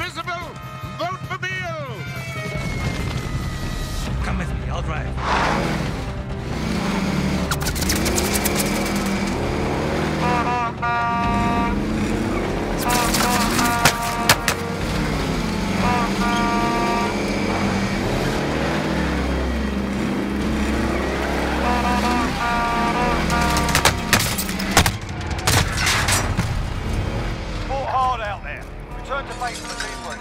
invisible! Vote for Beale! Come with me, I'll drive. Fought hard out there. Return to base for the teamwork.